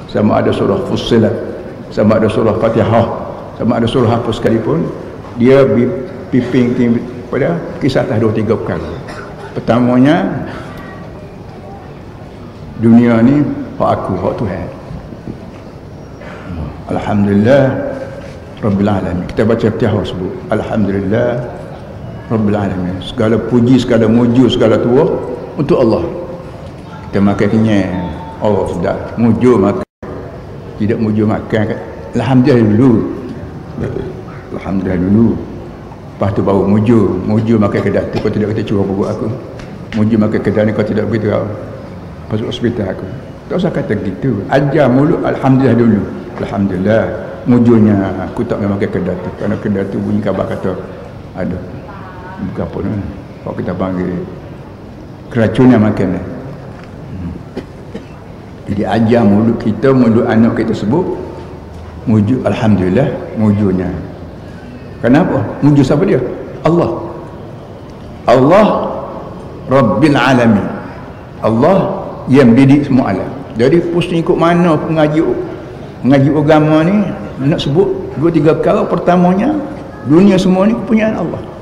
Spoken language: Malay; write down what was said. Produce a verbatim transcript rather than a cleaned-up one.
sama ada surah Fussilat, sama ada surah Fatihah, sama ada surah apa sekalipun, dia piping pada kisah atas dua tiga perkara. Pertamanya, dunia ni hak aku, hak Tuhan. Alhamdulillah Rabbil Alamin. Kita baca Fatihah sebut Alhamdulillah Rabbil Alamin. Segala puji, segala muju, segala tua untuk Allah. Kita makan kenyang, Allah sudah muju makan, tidak muju makan, Alhamdulillah dulu, Alhamdulillah dulu, lepas tu baru muju. Muju makan kedai tu, kau tidak kata curah perut aku, muju makan kedai ni kau tidak beritahu masuk hospital aku, tak usah kata gitu. Ajar mulut Alhamdulillah dulu. Alhamdulillah, mujunya aku tak makan kedai tu, kerana kedai tu bunyi khabar kata ada bukan apa ni, kalau kita panggil keracunan makanan. Jadi ajar mulut kita, mulut anak kita sebut muju Alhamdulillah, mujunya. Kenapa? Muju siapa dia? Allah. Allah Rabbil Alamin. Allah yang didik semua alam. Jadi pusing ikut mana pengaji mengaji agama ni nak sebut dua tiga perkara. Pertamanya, dunia semua ni kepunyaan Allah.